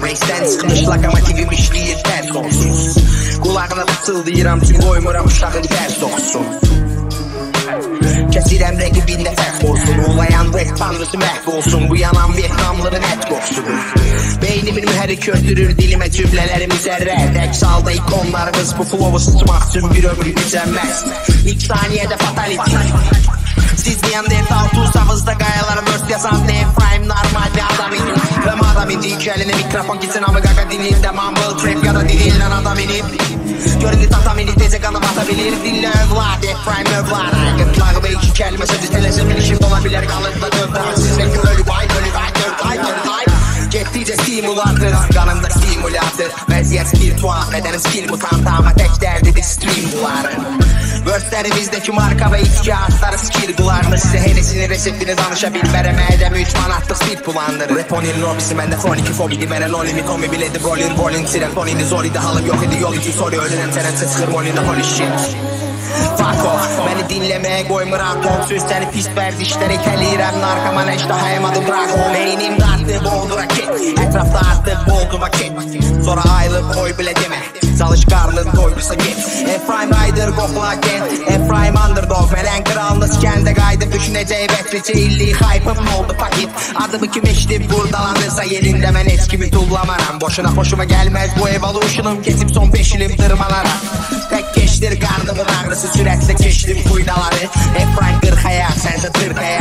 Reis'ten çıxmış lokomotivim işləyir tərs olsun. Qulağına fısıldayıram tüm qoymuram uşağın tərs olsun. Kəsirəm rəqibində fərq olsun. Olayan rap tanrısı məhv olsun. Bu yanan Vietnamlıların ət qoxsudur. Beynimin mühərrik öldürür dilimə cümlələrimi zərrə. Əks halda ikonlarımız bu flowu sıçmaq üçün bir ömür gücənməz. İlk saniyədə fatality. Siz deyəndə altuzamızda qayalar verse yazan Efraim normal bir adam idi. Rəm adam indi iki əlinə mikrofon gitsin ama qaqa dilində mumble trap ya da dilindən adam inib. Göründü tatam indi tezə qanım atabilir. Dillə övlad Efraim övlad. Gırtlağı və iki kəlmə sözü tələsə bilişim olabilir. Qalıqda dövdər sizləki ölüb ay Getdikcə stimuladır, qanımda stimuladır. Vəziyyət spiritual, bədənim skill mutant ama tək dərdidir stream buları. Vörslərimizdəki marka və içki ağızları skir qulardır. Sizə heresini reseptini danışa bilmərəm. Ədəm 3 manatlıq speed bulandır. Rap onin robisi məndə foniki fobidi. Mənə no limit omi biledi rolin tirən fonini zor idi. Halım yox idi yol üçün soru ödənəm tərəmsə çıxır monində holy shit. Fuck off, məni dinləməyə qoymuram tonsuz. Səni pis vərdişlər itəliyirəm. Narkamana iştahayım adım bırak. Beynimdə artıq oldu raket. Ətrafda artıq oldu vaket. Sonra aylıq oy bilə demə. Çalış qarnın doydusa get. Efraim Rider qoxla get. Efraim underdog. Mənən kralınız kəndə qaydım. Düşünəcək vətriçə illik hype'ım oldu pakit. Adımı kim eşidib burdalanırsa yerində mən heç kimi tullamaram. Boşuna xoşuma gəlməz bu evolution'um. Kesib son 5 ilim dırmalaram. Tək geçdir qarnımın ağrısı. Sürətlə keçdim kuydaları. Efraim 40 həyat sənsə 40 həyat.